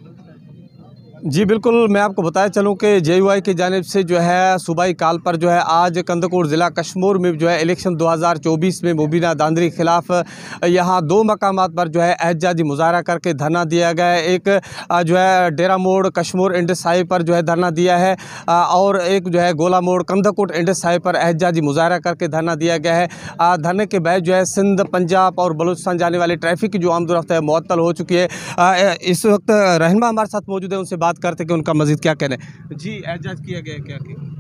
जी बिल्कुल, मैं आपको बताया चलूँ कि जेयूआई की जानिब से जो है सूबाई कॉल पर जो है आज कंदकूट ज़िला कशमूर में जो है इलेक्शन 2024 में मुबीना धांधली के ख़िलाफ़ यहाँ 2 मकामात पर जो है एहतजाजी मुज़ाहरा करके धरना दिया गया है। एक जो है डेरा मोड़ कशमूर इंडस हाईवे पर जो है धरना दिया है और एक जो है गोला मोड़ कंदकूट इंडस हाईवे पर एहतजाजी मुज़ाहरा करके धरना दिया गया है। धरने के बाद जो है सिंध, पंजाब और बलूचिस्तान जाने वाली ट्रैफिक की जो आमद-ओ-रफ़्त है मुअत्तल हो चुकी है। इस वक्त रहनुमा हमारे साथ मौजूद है, उनसे बात करते कि उनका मज़ीद क्या कहना है। जी, एहतजाज किया गया है क्या?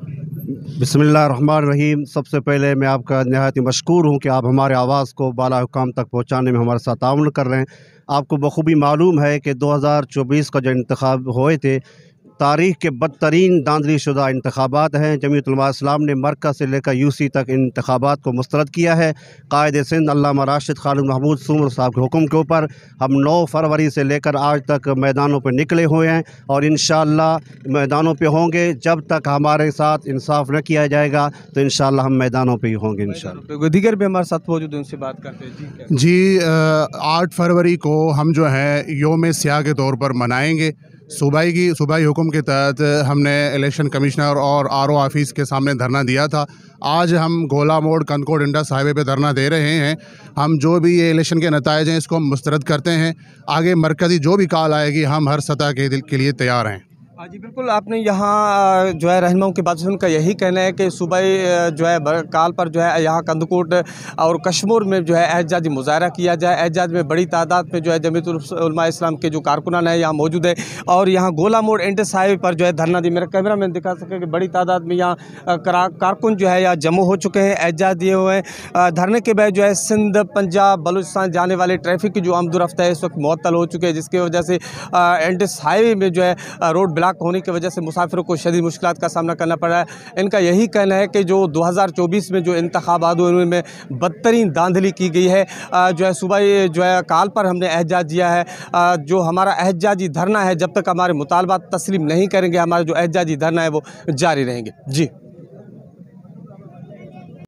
बिस्मिल्लाहिर्रहमानिर्रहीम। सबसे पहले मैं आपका नहायत ही मशकूर हूँ कि आप हमारे आवाज़ को बाला हुकाम तक पहुँचाने में हमारे साथ ताउन कर रहे हैं। आपको बखूबी मालूम है कि 2024 का जो इंतखाब हुए थे, तारीख़ के बदतरीन धांधली शुदा इंतखाबात हैं। जमीयत उलमा इस्लाम ने मरकज़ से लेकर यूसी तक इन इंतखाबात को मुस्तरद किया है। कायद सिंध अल्लामा राशिद खालिद महमूद सूमर साहब के हुक्म के ऊपर हम 9 फरवरी से लेकर आज तक मैदानों पर निकले हुए हैं और इंशाअल्लाह मैदानों पे होंगे। जब तक हमारे साथ इंसाफ न किया जाएगा तो इंशाअल्लाह हम मैदानों पे ही होंगे इंशाअल्लाह। दीगर भी हमारे साथ मौजूद है, उनसे बात करते हैं। जी 8 फरवरी को हम जो है योम स्याह के तौर पर मनाएंगे। सूबाई हुक्म के तहत हमने इलेक्शन कमिश्नर और आरओ ऑफिस के सामने धरना दिया था। आज हम गोला मोड़ कंदकूट इंडस हाईवे पे धरना दे रहे हैं। हम जो भी ये इलेक्शन के नताइज हैं इसको हम मुस्तरद करते हैं। आगे मरकज़ी जो भी कॉल आएगी हम हर सतह के लिए तैयार हैं। जी बिल्कुल, आपने यहाँ जो है रहनुमाओं की बात से उनका यही कहना है कि सूबाई जो है काल पर जो है यहाँ कंदकूट और कशमूर में जो है एहतजाजी मुज़ाहरा किया जाए। एहतजाज में बड़ी तादाद में जो है जमीयत उलमा इस्लाम के जो कारकुनान है यहाँ मौजूद है और यहाँ गोला मोड़ इंडस हाईवे पर जो है धरना दी। मेरा कैमरा मैन दिखा सके कि बड़ी तादाद में यहाँ कारकुन जो है यहाँ जमा हो चुके हैं, एहतजाज दिए हुए हैं। धरने के बाद जो है सिंध, पंजाब, बलूचिस्तान जाने वाले ट्रैफिक की जो आमद-ओ-रफ़्त है इस वक्त मुअत्तल हो चुके हैं, जिसकी वजह से इंडस हाईवे में जो है रोड ब्लॉक होने की वजह से मुसाफिरों को शदीद मुश्किलात का सामना करना पड़ रहा है। इनका यही कहना है कि जो 2024 में जो इंतखाबात हुए उनमें बदतरीन धांधली की गई है। जो है सूबाई जो है काल पर हमने एहतजाज दिया है। जो हमारा एहतजाजी धरना है, जब तक हमारे मुतालबात तस्लीम नहीं करेंगे हमारा जो एहतजाजी धरना है वो जारी रहेंगे। जी।